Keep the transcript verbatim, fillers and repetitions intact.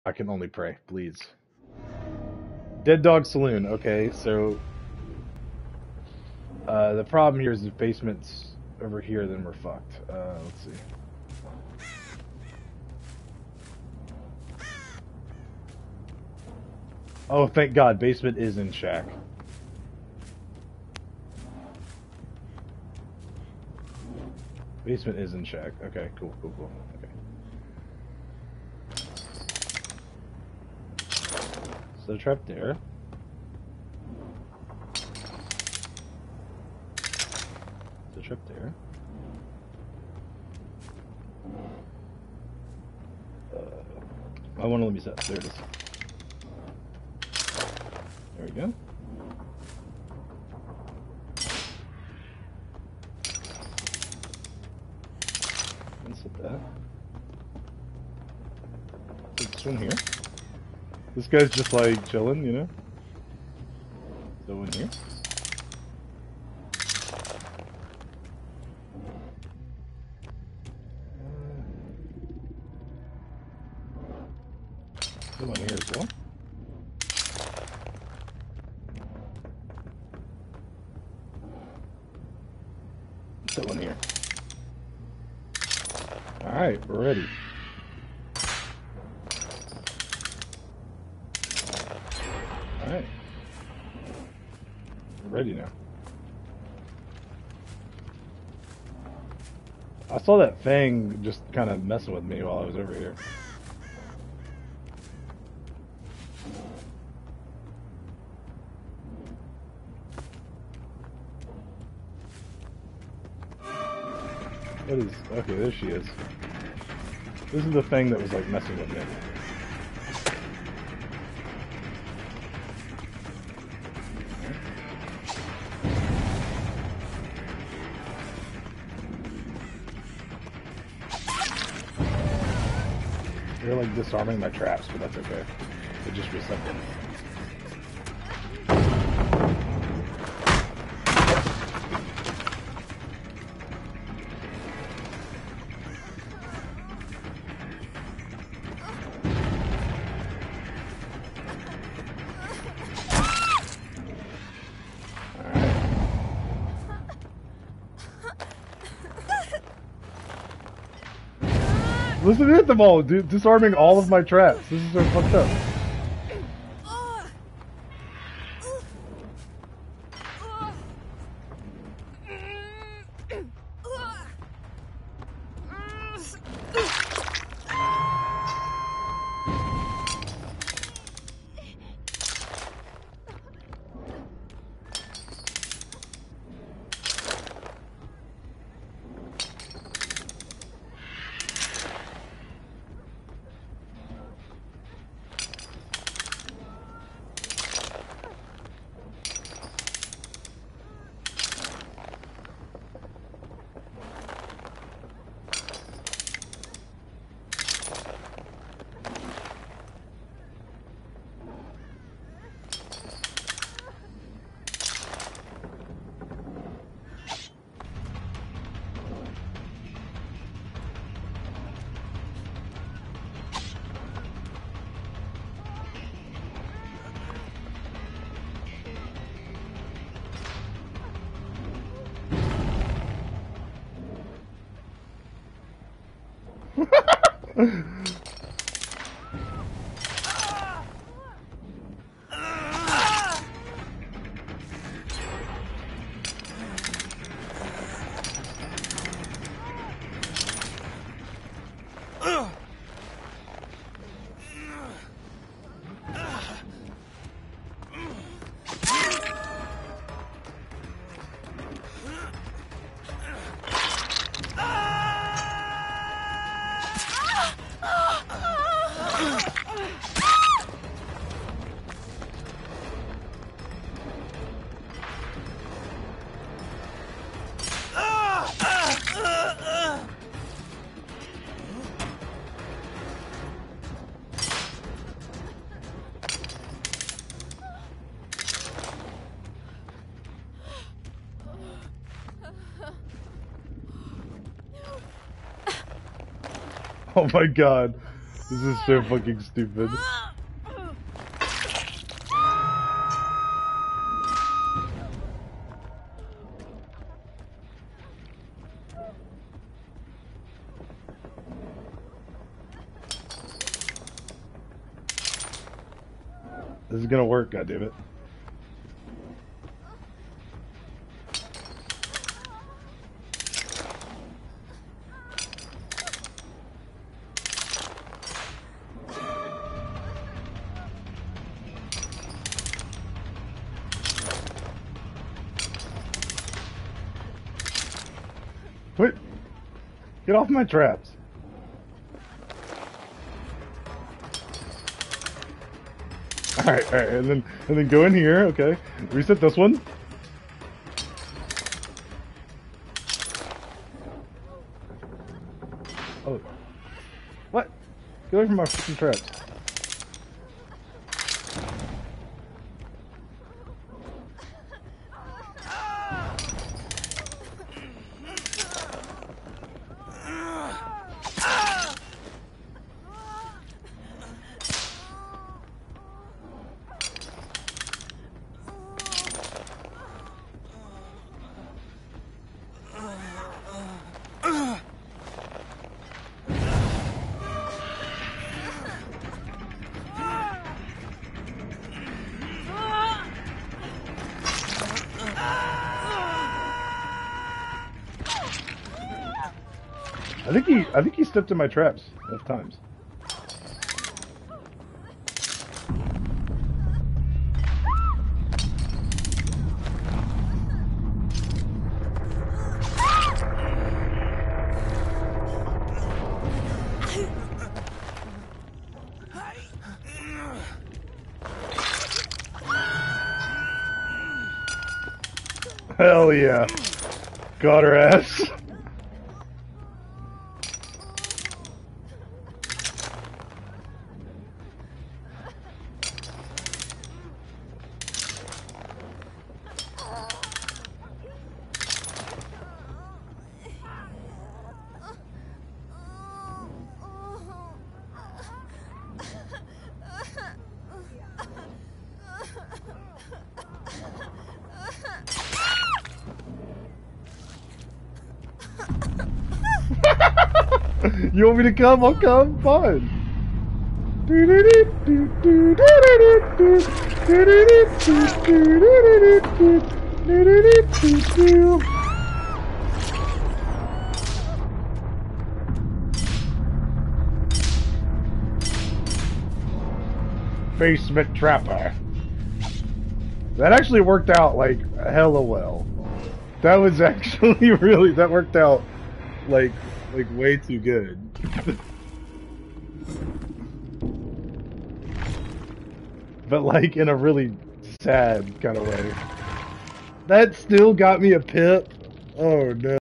I can only pray, please. Dead Dog Saloon. Okay, so uh, the problem here is the basement's over here, then we're fucked. Uh, let's see. Oh, thank God, basement is in shack. Basement is in shack. Okay, cool, cool, cool. Okay. So trap there. So trap there. Uh, I want to let me set. There it is. There we go. Let's set that. Put this one here. This guy's just like chilling, you know? So in here. Put one here as well. Put one here. Alright, we're ready. Alright. We're ready now. I saw that Fang just kind of messing with me while I was over here. What is... Okay, there she is. This is the thing that was like messing with me. They're like disarming my traps, but that's okay. They just reset them. Listen to them all, dude. Disarming all of my traps. This is so fucked up. Oh my god. This is so fucking stupid. This is gonna work, goddammit. Quit! Get off my traps! Alright, alright, and then and then go in here, okay. Reset this one. Oh. What? Get away from my freaking traps. I think he, I think he stepped in my traps enough times. Hell yeah. Got her ass. You want me to come? I'll come. Fine. Basement trapper. That actually worked out like hella well. That was actually really, that worked out like like way too good. But like in a really sad kind of way. That still got me a pip. Oh no.